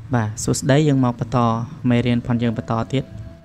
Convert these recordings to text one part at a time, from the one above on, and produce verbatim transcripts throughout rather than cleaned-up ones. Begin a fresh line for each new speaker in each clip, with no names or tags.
bà số đấy dương mọc bật to mê riêng phần dương bật to tiết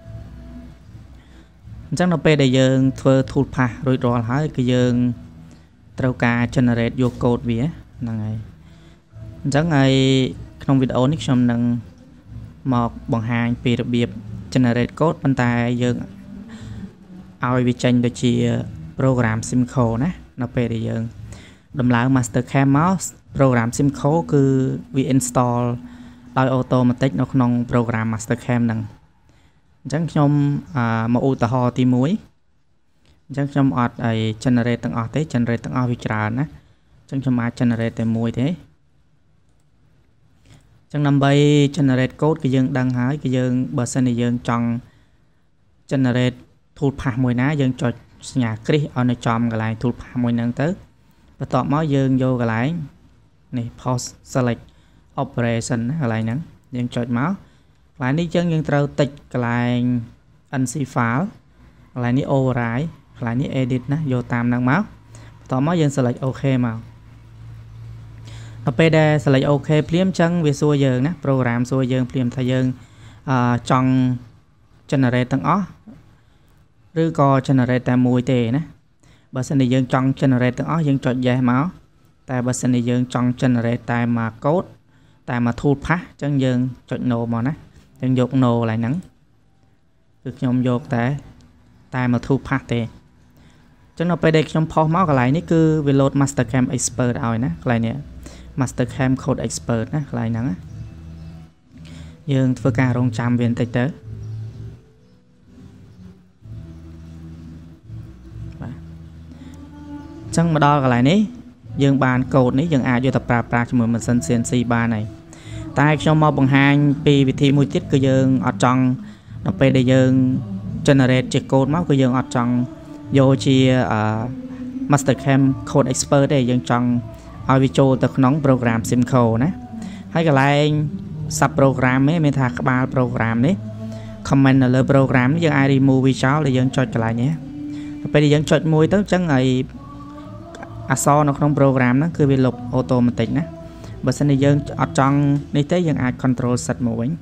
chắc nó pe để dương thưa thụt phá rồi rồi hỏi cái dương trâu ca generate vô code vía là ngày chắc ngày trong video nick trong nâng một bằng hàng về đặc biệt generate code bên tai dương ao bị tranh được chỉ program sim code nè nó pe để dương đầm lại mastercam mouse program sim code cứ vi installដោយ automatic នៅក្នុង program mastercam ហ្នឹងអញ្ចឹងខ្ញុំមកឧទាហរណ៍ទីមួយអញ្ចឹងខ្ញុំអត់ឲ្យ generate ទាំងអស់ទេ generate ទាំងអស់វាច្រើនណាអញ្ចឹងខ្ញុំអាច generate តែមួយទេអញ្ចឹងដើម្បី generate code គឺយើងដឹងហើយគឺយើងបើសិនជាយើងចង់ generate tool path មួយណាយើងចុចសញ្ញាគ្រីសឲ្យនៅចំកន្លែង tool path មួយហ្នឹងទៅបន្ទាប់មកយើងយកកន្លែងនេះ post select operation កន្លែងហ្នឹងយើងចុចមកកន្លែងនេះយើងយើងត្រូវតិចកន្លែង en xê file កន្លែងនេះ override កន្លែងនេះ edit ណាយកតាមហ្នឹងមកបន្ទាប់មកយើង select OK មកដល់ពេលដែល select OK ភ្លាមអញ្ចឹងវាសួរយើងណា program សួរយើងភ្លាមថាយើងអឺចង់ generate ទាំងអស់ឬក៏ generate តែមួយទេណាបើសិនជាយើងចង់ generate ទាំងអស់យើងចុច yes មកតែបើសិនជាយើងចង់ generate តែមួយ code តែមក tool path អញ្ចឹងយើងចុច no មកណាយើងយក no កន្លែងហ្នឹងគឺខ្ញុំយកតែតែមក tool path ទេអញ្ចឹងនៅពេលដែលខ្ញុំផុសមកកន្លែងនេះគឺវា load mastercam expert ឲ្យណាកន្លែងនេះ mastercam code expert ណាកន្លែងហ្នឹងណាយើងធ្វើការរងចាំវាបន្តិចទៅបាទអញ្ចឹងមកដល់កន្លែងនេះយើងបានកូដនេះយើងអាចយកទៅប្រើប្រាស់ជាមួយម៉ាស៊ីន xê en xê បានហើយតែខ្ញុំមកបង្ហាញពីវិធីមួយទៀតគឺយើងអត់ចង់ដល់ពេលដែលយើង generate ជាកូដមកគឺយើងអត់ចង់យកជា mastercam code expert ទេយើងចង់ឲ្យវាចូលទៅក្នុង program simco ណាហើយកន្លែង sub program នេះមានថាក្បាល program នេះ comment នៅលើ program នេះយើងអាច remove វាចោលហើយយើងចុចកន្លែងនេះដល់ពេលដែលយើងចុចមួយទៅអញ្ចឹងហើយអក្សរនៅក្នុង program ហ្នឹងគឺវាលុប automatic ណាបើសិនជាយើងអត់ចង់នេះទេយើងអាច control set មកវិញ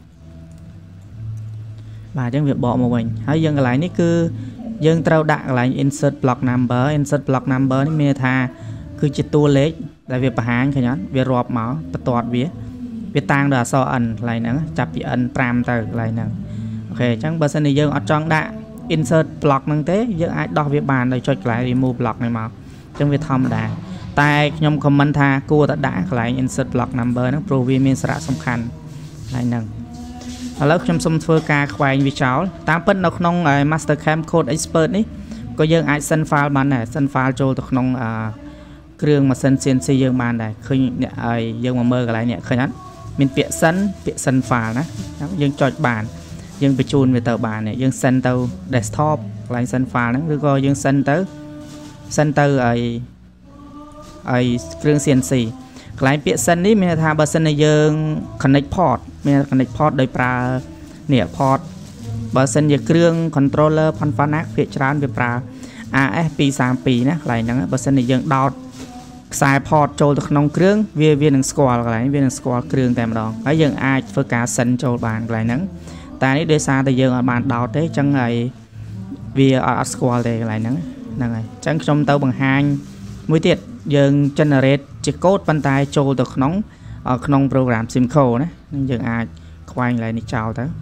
បាទអញ្ចឹងវាបកមកវិញហើយយើងកន្លែងនេះគឺយើងត្រូវដាក់កន្លែង insert block number insert block number នេះមានថាគឺជាតួលេខដែលវាបង្ហាញឃើញអត់វារាប់មកបន្ទាត់វាវាតាំងដល់អក្សរ n កន្លែងហ្នឹងចាប់ពី n 5ទៅកន្លែងហ្នឹងអូខេអញ្ចឹងបើសិនជាយើងអត់ចង់ដាក់ insert block ហ្នឹងទេយើងអាចដោះវាបានដោយចុចកន្លែង remove block នេះមកចឹងវាធម្មតាតែខ្ញុំ comment ថាគួរតែដាក់កន្លែង insert block number ហ្នឹងព្រោះវាមានសារៈសំខាន់ហើយហ្នឹងឥឡូវខ្ញុំសូមធ្វើការខ្វែងវាចោលតាមពិតនៅក្នុង mastercam code expert នេះក៏យើងអាច send file បានដែរ send file ចូលទៅក្នុងគ្រឿងម៉ាស៊ីន xê en xê យើងបានដែរឃើញអ្នកឲ្យយើងមកមើលកន្លែងនេះឃើញអត់មានពាក្យ send ពាក្យ send file ណាយើងចុចបានយើងបញ្ជូនវាទៅបានយើង send ទៅ desktop កន្លែង send file ហ្នឹងឬក៏យើង send ទៅ send ទៅឲ្យឲ្យគ្រឿង xê en xê កន្លែងពាក្យ send នេះមានថាបើសិនជាយើង connect port មាន connect port ដោយប្រើនេះ port បើសិនជាគ្រឿង controller ផាន់ផាណាភាគច្រើនវាប្រើ a s two thirty-two ណាកន្លែងហ្នឹងបើសិនជាយើងដោតខ្សែ port ចូលទៅក្នុងគ្រឿងវាវានឹងស្គាល់កន្លែងវានឹងស្គាល់គ្រឿងតែម្ដងហើយយើងអាចធ្វើការ send ចូលបានកន្លែងហ្នឹងតែនេះដោយសារតែយើងអត់បានដោតទេអញ្ចឹងហើយវាអត់ស្គាល់ទេកន្លែងហ្នឹងហ្នឹងហើយអញ្ចឹងខ្ញុំទៅបង្ហាញមួយទៀតយើង generate ជាកូដប៉ុន្តែចូលទៅក្នុងក្នុង program simco ណានឹងយើងអាចខ្វែងកន្លែងនេះចោលទៅ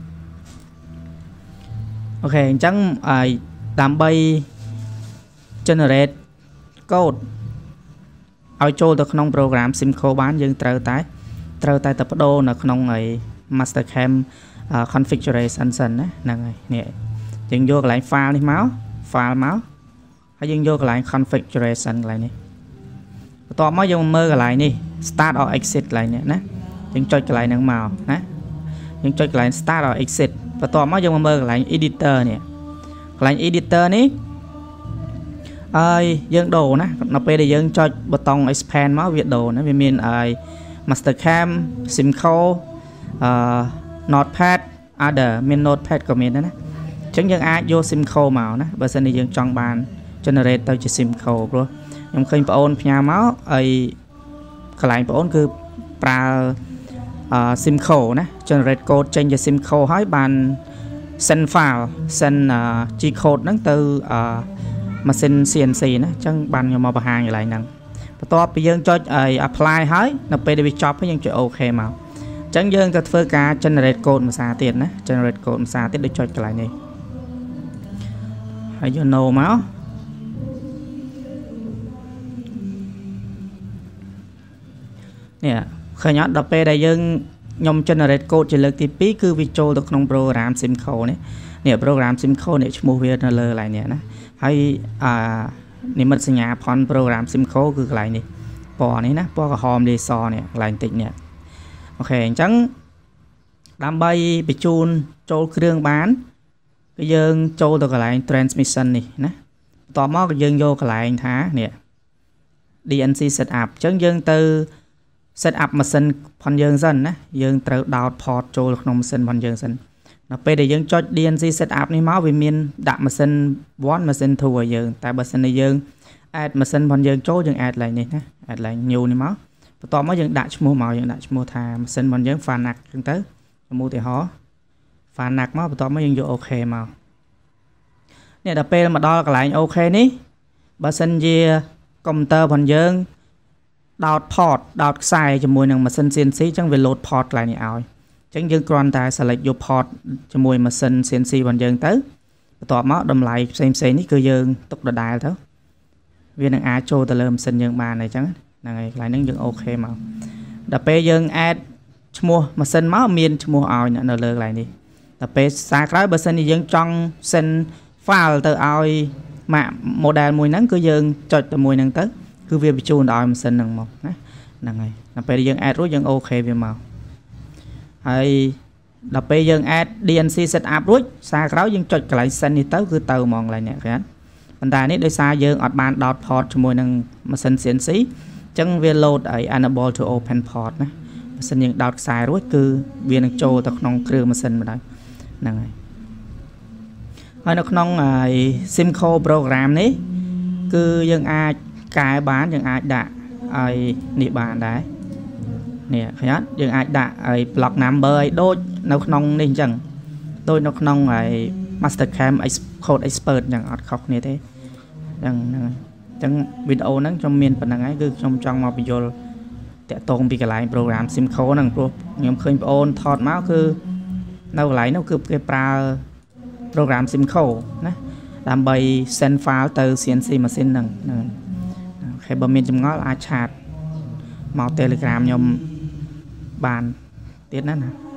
អូខេអញ្ចឹងដើម្បី generate កូដឲ្យចូលទៅក្នុង program simco បានយើងត្រូវតែត្រូវតែទៅបដូរនៅក្នុងឯ mastercam configuration សិនណាហ្នឹងហើយនេះយើងយកកន្លែង file នេះមក file មកហើយយើងយកកន្លែង configuration កន្លែងនេះបន្ទាប់មកយើងមើលកន្លែងនេះ start or exit កន្លែងនេះណាយើងចុចកន្លែងហ្នឹងមកណាយើងចុចកន្លែង start or exit បន្ទាប់មកយើងមកមើលកន្លែង editor នេះកន្លែង editor នេះហើយយើងដូរណានៅពេលដែលយើងចុចប៊ូតុង expand មកវាដូរណាវាមានឲ្យ mastercam simco អឺ notepad other មាន notepad ក៏មានដែរណាអញ្ចឹងយើងអាចយក simco មកណាបើសិនជាយើងចង់បាន generate ទៅជា simco ព្រោះខ្ញុំឃើញបងអូនផ្ញើមកហើយកន្លែងបងអូនគឺប្រើ sim code ណា generate code ចេញជា sim code ហើយបាន send file send G code ហ្នឹងទៅម៉ាស៊ីន C N C ណាអញ្ចឹងបានខ្ញុំមកបង្ហាញកន្លែងហ្នឹងបន្ទាប់ពីយើងចុច apply ហើយនៅពេលដែលវាចប់ហើយយើងចុច OK មកអញ្ចឹងយើងទៅធ្វើការ generate code ភាសាទៀតណា generate code ភាសាទៀតដូចចុចកន្លែងនេះហើយយក no មកនេះឃើញអត់ដល់ពេលដែលយើងខ្ញុំ generate code ជាលើកទីពីរគឺវាចូលទៅក្នុង program sim code នេះនេះ program sim code នេះឈ្មោះវានៅលើកន្លែងនេះណាហើយអានិមិត្តសញ្ញាផន program sim code គឺកន្លែងនេះពណ៌នេះណាពណ៌ក្រហមលាយសនេះកន្លែងតិចនេះអូខេអញ្ចឹងដើម្បីបញ្ជូនចូលគ្រឿងបានគឺយើងចូលទៅកន្លែង transmission នេះណាបន្ទាប់មកគឺយើងយកកន្លែងថានេះ D N C setup អញ្ចឹងយើងទៅ set up ម៉ាស៊ីនផងយើងសិនណាយើងត្រូវដោត port ចូលក្នុងម៉ាស៊ីនផងយើងសិនដល់ពេលដែលយើងចុច D N C setup នេះមកវាមានដាក់ម៉ាស៊ីន one ម៉ាស៊ីន two ឲ្យយើងតែបើសិនជាយើង add ម៉ាស៊ីនផងយើងចូលយើង add ឡើងនេះណា add ឡើង new នេះមកបន្ទាប់មកយើងដាក់ឈ្មោះមកយើងដាក់ឈ្មោះថាម៉ាស៊ីនផងយើង Fanak អញ្ចឹងទៅខ្ញុំឧទាហរណ៍ Fanak មកបន្ទាប់មកយើងយក OK មកនេះដល់ពេលមកដល់កន្លែង OK នេះបើសិនជាកុំព្យូទ័រផងយើងដោត port ដោតខ្សែជាមួយនឹងម៉ាស៊ីន C N C អញ្ចឹងវា load port កន្លែងនេះឲ្យអញ្ចឹងយើងគ្រាន់តែ select យក port ជាមួយម៉ាស៊ីន C N C ផងយើងទៅបន្ទាប់មកតម្លៃផ្សេងផ្សេងនេះគឺយើងទុកដដែលទៅវានឹងអាចចូលទៅលើម៉ាស៊ីនយើងបានអញ្ចឹងហ្នឹងហើយកន្លែងហ្នឹងយើង OK មកដល់ពេលយើង add ឈ្មោះម៉ាស៊ីនមកមានឈ្មោះឲ្យនៅលើកន្លែងនេះដល់ពេលសារក្រោយបើសិនជាយើងចង់ send file ទៅឲ្យម៉ាក model មួយហ្នឹងគឺយើងចុចទៅមួយហ្នឹងទៅគឺវាបញ្ជូនដល់ម៉ាស៊ីនហ្នឹងមកណាហ្នឹងហើយដល់ពេលយើង add រួចយើង OK វាមកហើយដល់ពេលយើង add D N C setup រួចសារក្រោយយើងចុចកន្លែង send នេះទៅគឺទៅហ្មងកន្លែងនេះឃើញប៉ុន្តែនេះដោយសារយើងអត់បានដោត port ជាមួយនឹងម៉ាស៊ីន C N C អញ្ចឹងវា load ឲ្យ enable to open port ណាបើសិនយើងដោតខ្សែរួចគឺវានឹងចូលទៅក្នុងគ្រឿងម៉ាស៊ីនបណ្ដោយហ្នឹងហើយហើយនៅក្នុង sim code program នេះគឺយើងអាចកែបានយើងអាចដាក់ឲ្យនេះបានដែរនេះឃើញអត់យើងអាចដាក់ឲ្យ block number ឲ្យដូចនៅក្នុងនេះអញ្ចឹងដូចនៅក្នុងឲ្យ mastercam code expert អញ្ចឹងអត់ខុសគ្នាទេអញ្ចឹងហ្នឹងអញ្ចឹងវីដេអូហ្នឹងខ្ញុំមានប៉ុណ្្នឹងហើយគឺខ្ញុំចង់មកបញ្យល់តាក់ទងពីកន្លែង program sim code ហ្នឹងព្រោះខ្ញុំឃើញបងអូនថតមកគឺនៅកន្លែងនោះគឺគេប្រើ program sim code ណាដើម្បី send file ទៅ C N C machine ហ្នឹងហ្នឹងហើយបើមានចម្ងល់អាចឆាតមក Telegram ខ្ញុំបានទៀតណាណា